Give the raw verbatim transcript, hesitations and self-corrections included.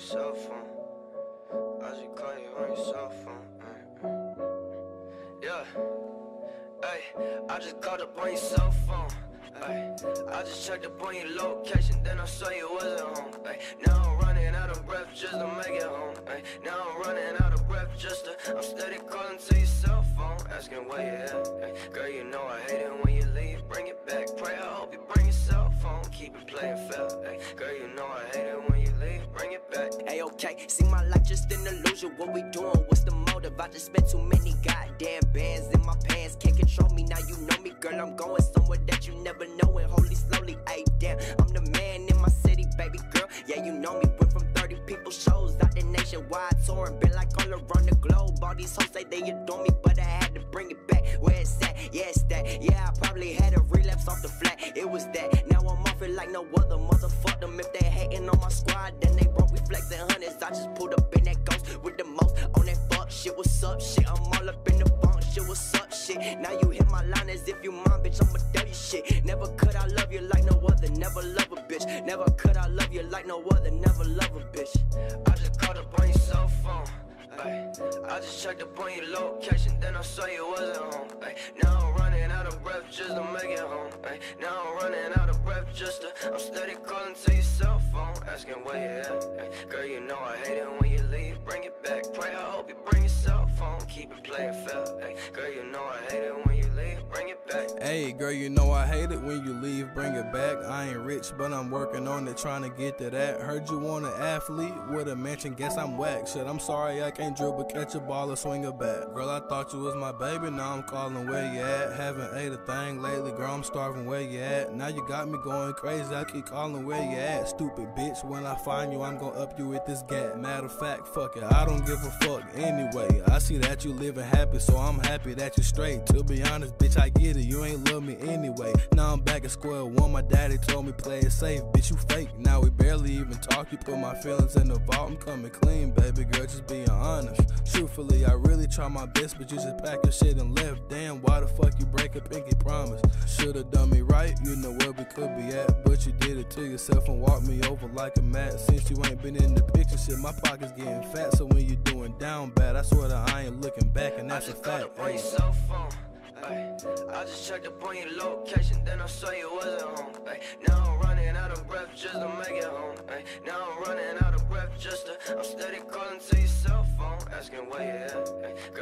cell phone. I just call you on your cell phone. Yeah. Hey, I just called up on your cell phone. Ay, I just checked up on your location, then I saw you wasn't home. Ay, now I'm running out of breath just to make it home. Ay, now I'm running out of breath just to, I'm steady calling to your cell phone, asking where you at. Ay, girl, you know I hate it when you leave, bring it back. Pray I hope you bring your cell phone, keep it playing fair. Ay, girl, you know I hate it when you leave, bring it back. Hey, okay, see my life just an illusion. What we doing? What's the motive? I just spent too many goddamn bands in my pants. Can't control me, now you know me, girl. I'm going somewhere that you never know, and holy slowly, ayy, damn. I'm the man in my city, baby girl. Yeah, you know me. Went from thirty people shows out the nationwide touring, been like all around the globe. All these hoes say they adore me, but I had to bring it back. Where it's at? Yeah, it's that. Yeah, I probably had a relapse off the flat. It was that. Now I'm off it like no other. Motherfuck them if they hating on my squad, then they broke. We flexing hundreds. I just pulled up in that ghost with the most on that fuck shit. What's up, shit? I'm all up in the funk shit. What's up, shit? Now you hit my line as if you mine, bitch. I'm a dirty shit. Never could I love you like no other. Never love a bitch. Never could I love you like no other. Never love a bitch. I just called up on your cell phone. Ay, I just checked up on your location, then I saw you wasn't home. Ay, now I'm running out of breath just to make it home. Ay, now I'm running out of breath just to, I'm steady calling to your cell phone, asking where you at. Ay, girl, you know I hate it when you leave, bring it back. Pray I hope you bring your cell phone, keep it playing fair. Ay, girl, you know I hate it when you leave, bring it back. Hey, girl, you know I hate it when you leave, bring it back. I ain't rich, but I'm working on it, trying to get to that. Heard you want an athlete with a mansion, guess I'm whack. Shit, I'm sorry I can't dribble, catch a ball or swing a bat. Girl, I thought you was my baby, now I'm calling where you at. Haven't ate a thing lately, girl, I'm starving, where you at? Now you got me going crazy, I keep calling where you at. Stupid bitch, when I find you, I'm gonna up you with this gap. Matter of fact, fuck it, I don't give a fuck anyway. I see that you living happy, so I'm happy that you straight. To be honest, bitch, I get it, you ain't love me anyway. Now I'm back at square one, my daddy told me play it safe. Bitch, you fake, now we barely even talk. You put my feelings in the vault, I'm coming clean, baby girl, just being honest. Truthfully, I really try my best, but you just pack your shit and left. Damn, why the fuck you break a pinky promise? Should've done me right, you know where we could be at, but you did it to yourself and walked me over like a mat. Since you ain't been in the picture, shit, my pocket's getting fat. So when you doing down bad, I swear that I ain't looking back, and that's a fact. I just called up on your cell phone. Ay, I just checked up on your location, then I saw you wasn't home. Ay, now I'm running out of breath just to make it home. Ay, now I'm running out of breath just to, I'm steady calling to your cell phone, asking where you at. Ay,